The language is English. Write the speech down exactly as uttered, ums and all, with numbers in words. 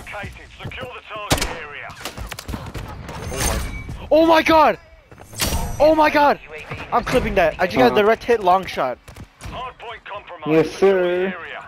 located. Secure the target area. Oh my god! Oh my god! I'm clipping that. I just got the direct hit long shot. Hardpoint compromised. Yes, Secure the sir. area.